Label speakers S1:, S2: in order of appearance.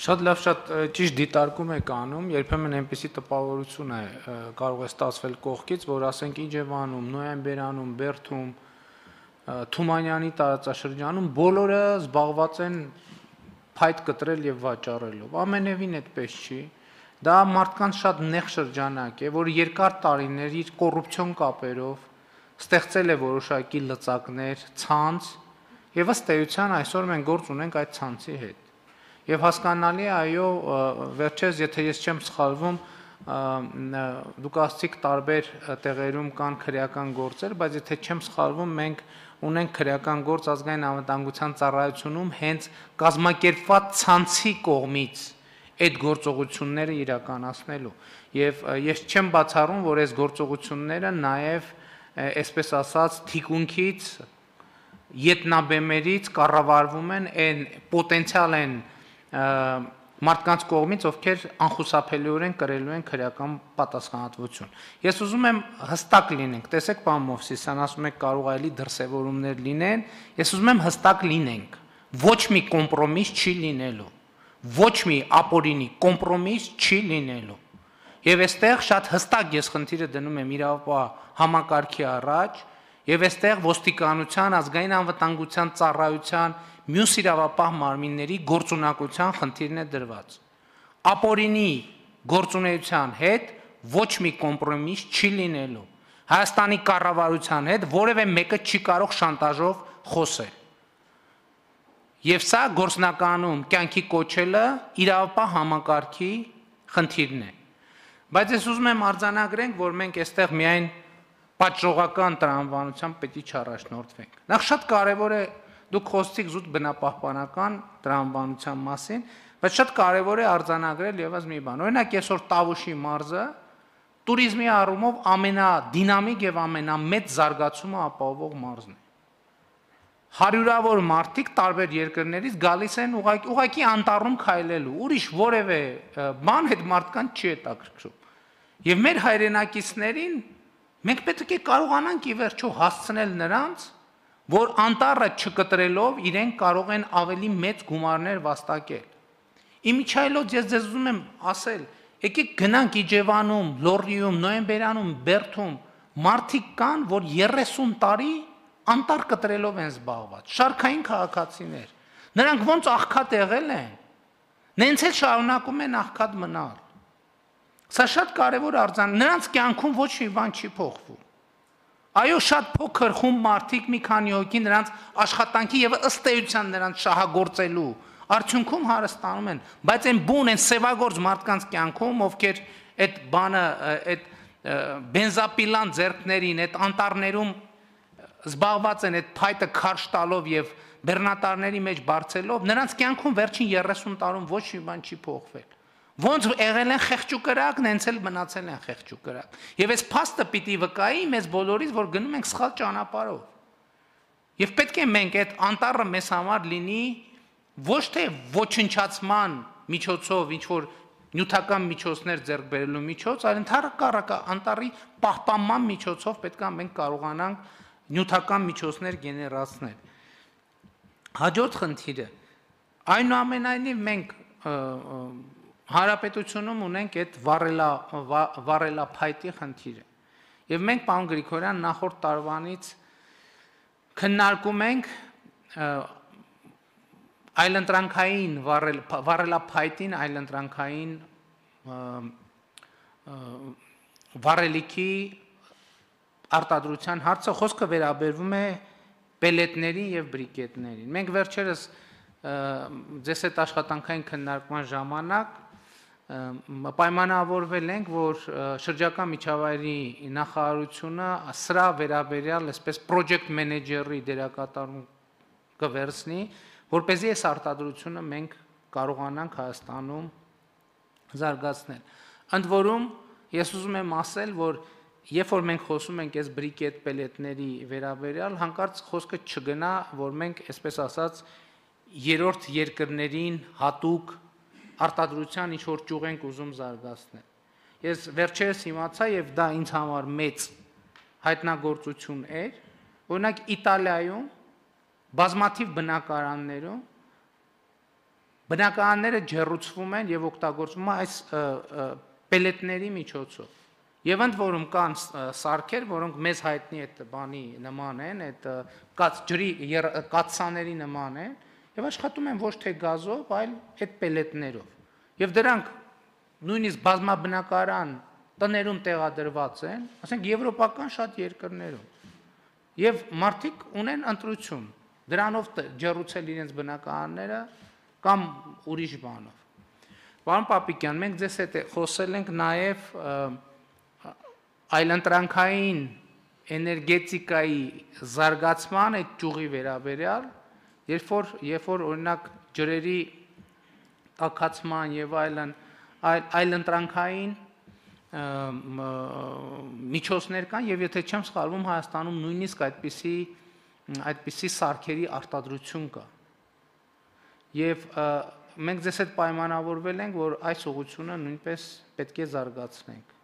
S1: Շատ լավ, շատ ճիշտ դիտարկում եք անում, երբեմն այնպեսի տպավորություն է կարող է ստացվել կողքից, որ ասենք Իջևանում, Նոյեմբերանում, Բերդում, Թումանյանի տարածաշրջանում բոլորը զբաղված են փայտ կտրել եւ վաճառելով։ Ամենևին այդպես չի։ Դա մարդկանց շատ նեղ շրջանակ է, որ երկար տարիներ իր կոռուպցիոն կապերով ստեղծել է որոշակի լծակներ, ցանց, եւ ըստ էության այսօր մենք գործ ունենք այդ ցանցի հետ։ Եվ հասկանալի է, այո, վերջերս, եթե ես չեմ սխալվում, դուք ասացիք տարբեր տեղերում կան քրեական գործեր, բայց եթե չեմ սխալվում, մենք ունենք քրեական գործ ազգային անվտանգության ծառայությունում հենց կազմակերպված ցանցի կողմից այդ գործողությունները իրականացնելու։ Եվ ես չեմ բացառում, որ այս գործողությունները նաև, այսպես ասած, թիկունքից, ետնաբեմերից կառավարվում են, պոտենցիալ են մարդկանց կողմից, ովքեր անխուսափելիորեն կրելու են քրեական պատասխանատվություն։ Ես ուզում եմ հստակ լինենք, տեսեք, պարոն Մովսիսյան, ասում եք կարող է էլի դրսևորումներ լինեն, ես ուզում եմ հստակ լինենք, ոչ մի կոմպրոմիս չի լինելու, ոչ մի ապօրինի կոմպրոմիս չի լինելու։ Եվ այստեղ շատ հստակ ես խնդիրը դնում եմ իրավապահ համակարգի առաջ, եւ այստեղ ոստիկանության, ազգային անվտանգության ծառայության մյուս իրավապահ մարմինների գործունակության խնդիրն է դրված։ Ապօրինի գործունեության հետ ոչ մի կոմպրոմիս չի լինելու։ Հայաստանի կառավարության հետ որևէ մեկը չի կարող շանտաժով խոսել։ Եվ սա գործնականում կյանքի կոչելը իրավապահ համակարգի խնդիրն է։ Բայց ես ուզում եմ արձանագրենք, որ մենք այստեղ միայն պատժողական տրամաբանությամբ պետք է չառաջնորդվենք։ Նախ շատ կարևոր է, դուք խոսեցիք զուտ բնապահպանական տրամաբանության մասին, բայց շատ կարևոր է արձանագրել ևս մի բան։ Օրինակ, այսօր Տավուշի մարզը տուրիզմի առումով ամենադինամիկ եւ ամենամեծ զարգացումը ապահովող մարզն է։ Հարյուրավոր մարդիկ տարբեր երկրներից գալիս են ուղղակի անտառում քայլելու, ուրիշ որևէ բան այդ մարդկանց չի հետաքրքրում։ Եվ մեր հայրենակիցներին մենք պետք է կարողանանք ի վերջո հասցնել նրանց, որ անտառը չկտրելով իրենք կարող են ավելի մեծ գումարներ վաստակել։ Իմիջայլոց ես ձեզ ուզում եմ ասել, եկեք գնանք Իջևանում, Լոռիում, Նոյեմբերանում, Բերդում, մարդիկ կան, որ 30 տարի անտառ կտրելով են զբաղված, շարքային քաղաքացիներ։ Նրանք ոնց աղքատ եղել են, նենց էլ շարունակում են աղքատ մնալ։ Սա շատ կարևոր արձան, նրանց կյանքում ոչ մի բան չի փոխվում։ Այո, շատ փոքր խումբ մարդիկ, մի քանի հոգի նրանց աշխատանքի եւ ըստ էության նրանց շահագործելու արդյունքում հարստանում են, բայց այն բուն, այն սևագործ մարդկանց կյանքում, ովքեր այդ բանը, այդ բենզապիլան ձեռքներին, այդ անտառներում զբաղված են, այդ փայտը քարշ տալով եւ բեռնատարների մեջ բարձելով, նրանց կյանքում վերջին 30 տարում ոչ մի բան չի փոխվել։ Ոնց եղել են խեղճուկրակ, նենց էլ մնացել են խեղճուկրակ։ Եվ այս փաստը պիտի վկայի մեզ բոլորից, որ գնում ենք սխալ ճանապարհով։ Եվ պետք է մենք այդ անտառը մեզ համար լինի ոչ թե ոչնչացման միջոցով, ինչ որ նյութական միջոցներ ձեռք բերելու միջոց, այլ ընդհանրակառակը անտառի պահպանման միջոցով պետք է մենք կարողանանք նյութական միջոցներ գեներացնել։ Հաջորդ խնդիրը, այնուամենայնիվ մենք Հանրապետությունում ունենք այդ վառելափայտի խնդիրը։ Եվ մենք, պարոն Գրիգորյան, նախորդ տարվանից քննարկում ենք այլընտրանքային վառելափայտին, այլընտրանքային վառելիքի արտադրության հարցը, խոսքը վերաբերվում է պելետներին եւ բրիկետներին։ Մենք վերջերս ձեզ հետ աշխատանքային քննարկման ժամանակ պայմանավորվել ենք, որ շրջակա միջավայրի նախարարությունը սրա վերաբերյալ այսպես project manager-ի դերակատարում կվերցնի, որպեսզի այս արտադրությունը մենք կարողանանք Հայաստանում զարգացնել։ Ընդ որում, ես ուզում եմ ասել, որ երբ որ մենք խոսում ենք այս բրիկետ պելետների վերաբերյալ, հանկարծ խոսքը չգնա, որ մենք, այսպես ասած, երրորդ երկրներին հատուկ արտադրության ինչ որ ճյուղ ենք ուզում զարգացնել։ Ես վերջերս իմացա եւ դա ինձ համար մեծ հայտնագործություն էր, օրինակ Իտալիայում բազմաթիվ բնակարաններում բնակարանները ջեռուցվում են եւ օգտագործվում են այս պելետների միջոցով։ Եվ ընդ որում կան սարքեր, որոնք մեզ հայտնի այդ բանի նման են, այդ ջրի կաթսաների նման են, եւ աշխատում են ոչ թե գազով, այլ այդ պելետներով։ Եվ դրանք նույնիսկ բազմաբնակարան տներում տեղադրված են, ասենք եվրոպական շատ երկրներում։ Եվ մարդիկ ունեն ընտրություն դրանով ջեռուցել իրենց բնակարանները կամ ուրիշ բանով։ Պարոն Պապիկյան, մենք ձեզ հետ խոսել ենք նաև այլընտրանքային էներգետիկայի զարգացման այդ ճյուղի վերաբերյալ, երբ որ օրինակ ջրերի տաքացման եւ այլընտրանքային միջոցներ կան եւ եթե չեմ սխալվում Հայաստանում նույնիսկ այդպիսի սարքերի արտադրություն կա։ Եվ մենք ձեզ հետ պայմանավորվել ենք, որ այս ուղղությունը նույնպես պետք է զարգացնենք։